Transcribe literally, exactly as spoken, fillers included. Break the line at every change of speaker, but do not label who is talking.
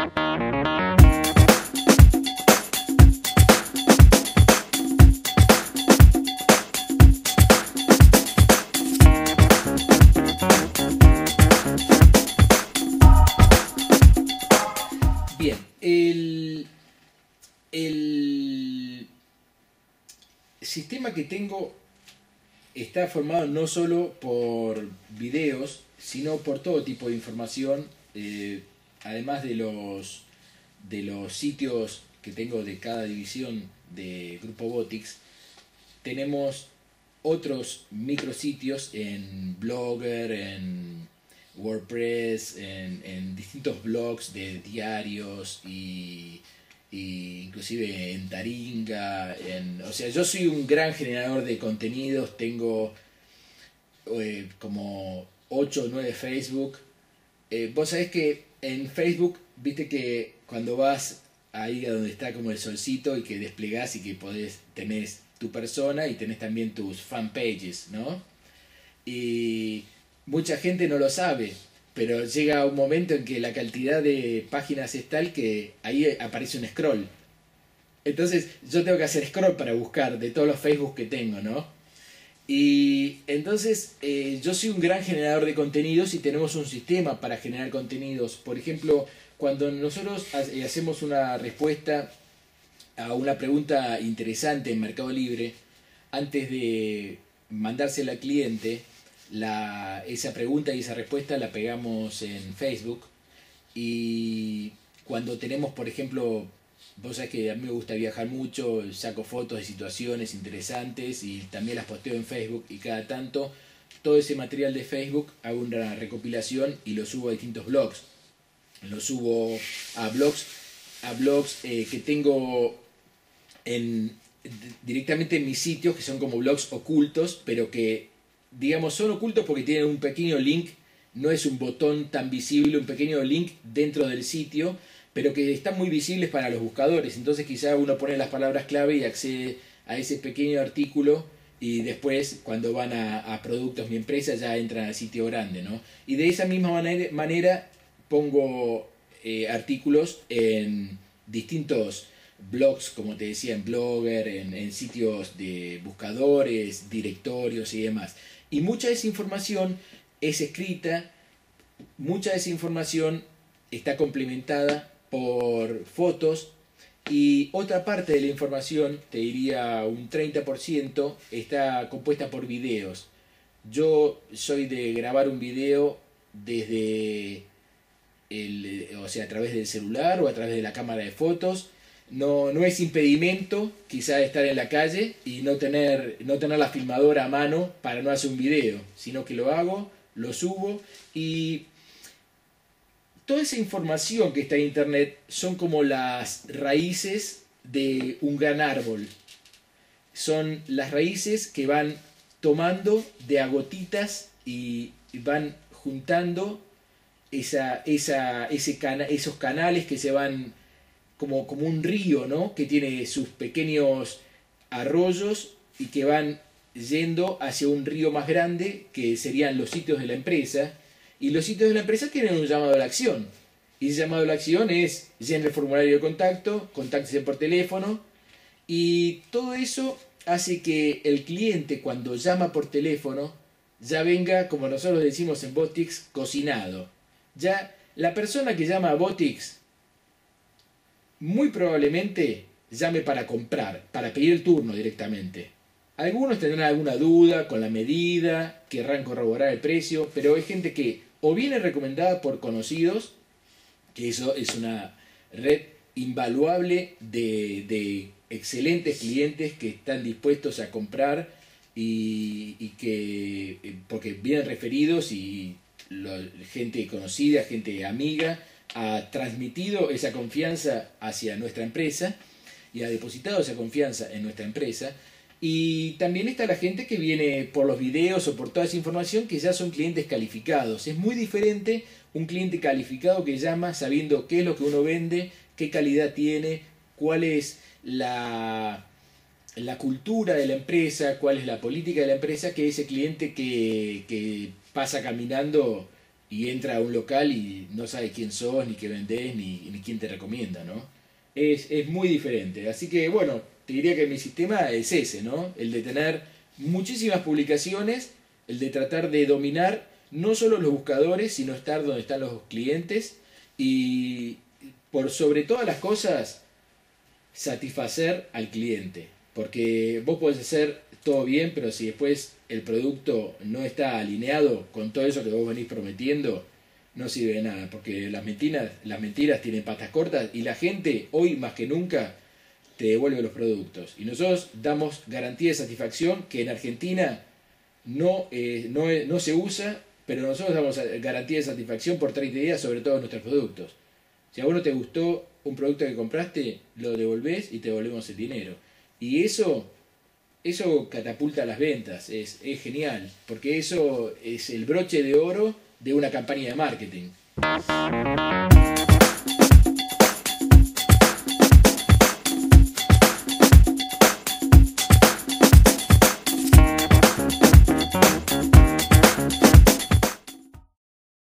Bien, el, el sistema que tengo está formado no solo por videos, sino por todo tipo de información, eh, además de los, de los sitios que tengo de cada división de Grupo Botix. Tenemos otros micrositios en Blogger, en WordPress, en, en distintos blogs de diarios y, y inclusive en Taringa. En, o sea, yo soy un gran generador de contenidos, tengo eh, como ocho o nueve Facebook. Eh, vos sabés que en Facebook, viste que cuando vas ahí a donde está como el solcito y que desplegás y que podés, tenés tu persona y tenés también tus fanpages, ¿no? Y mucha gente no lo sabe, pero llega un momento en que la cantidad de páginas es tal que ahí aparece un scroll. Entonces yo tengo que hacer scroll para buscar de todos los Facebook que tengo, ¿no? Y entonces eh, yo soy un gran generador de contenidos y tenemos un sistema para generar contenidos. Por ejemplo, cuando nosotros hacemos una respuesta a una pregunta interesante en Mercado Libre, antes de mandársela al cliente, la, esa pregunta y esa respuesta la pegamos en Facebook. Y cuando tenemos, por ejemplo, vos sabés que a mí me gusta viajar mucho, saco fotos de situaciones interesantes y también las posteo en Facebook, y cada tanto todo ese material de Facebook hago una recopilación y lo subo a distintos blogs. Lo subo a blogs, a blogs eh, que tengo en, directamente en mis sitios, que son como blogs ocultos, pero que digamos son ocultos porque tienen un pequeño link, no es un botón tan visible, un pequeño link dentro del sitio, pero que están muy visibles para los buscadores. Entonces quizá uno pone las palabras clave y accede a ese pequeño artículo, y después cuando van a, a productos mi empresa ya entran al sitio grande, ¿no? Y de esa misma manera, manera pongo eh, artículos en distintos blogs, como te decía, en Blogger, en, en sitios de buscadores, directorios y demás. Y mucha de esa información es escrita, mucha de esa información está complementada por fotos, y otra parte de la información, te diría un treinta por ciento, está compuesta por videos. Yo soy de grabar un video desde el, o sea, a través del celular o a través de la cámara de fotos. No, no es impedimento quizá estar en la calle y no tener, no tener la filmadora a mano para no hacer un video, sino que lo hago, lo subo. Y toda esa información que está en internet son como las raíces de un gran árbol. Son las raíces que van tomando de a gotitas y van juntando esa, esa, ese cana, esos canales que se van como, como un río, ¿no? Que tiene sus pequeños arroyos y que van yendo hacia un río más grande, que serían los sitios de la empresa. Y los sitios de la empresa tienen un llamado a la acción. Y ese llamado a la acción es: llene el formulario de contacto, contáctese por teléfono. Y todo eso hace que el cliente, cuando llama por teléfono, ya venga, como nosotros decimos en Botix, cocinado. Ya la persona que llama a Botix muy probablemente llame para comprar, para pedir el turno directamente. Algunos tendrán alguna duda con la medida, querrán corroborar el precio, pero hay gente que o viene recomendada por conocidos, que eso es una red invaluable de, de excelentes clientes que están dispuestos a comprar, y, y que porque vienen referidos, y lo, gente conocida, gente amiga ha transmitido esa confianza hacia nuestra empresa y ha depositado esa confianza en nuestra empresa. Y también está la gente que viene por los videos o por toda esa información, que ya son clientes calificados. Es muy diferente un cliente calificado que llama sabiendo qué es lo que uno vende, qué calidad tiene, cuál es la, la cultura de la empresa, cuál es la política de la empresa, que ese cliente que, que pasa caminando y entra a un local y no sabe quién sos, ni qué vendés, ni, ni quién te recomienda, ¿no? Es, es muy diferente. Así que, bueno, te diría que mi sistema es ese, ¿no? El de tener muchísimas publicaciones, el de tratar de dominar no solo los buscadores, sino estar donde están los clientes y, por sobre todas las cosas, satisfacer al cliente. Porque vos podés hacer todo bien, pero si después el producto no está alineado con todo eso que vos venís prometiendo, no sirve de nada. Porque las mentiras, las mentiras tienen patas cortas y la gente hoy más que nunca te devuelve los productos. Y nosotros damos garantía de satisfacción que en Argentina no, eh, no, no se usa, pero nosotros damos garantía de satisfacción por treinta días sobre todos nuestros productos. Si a vos no te gustó un producto que compraste, lo devolvés y te devolvemos el dinero. Y eso, eso catapulta las ventas, es, es genial, porque eso es el broche de oro de una campaña de marketing.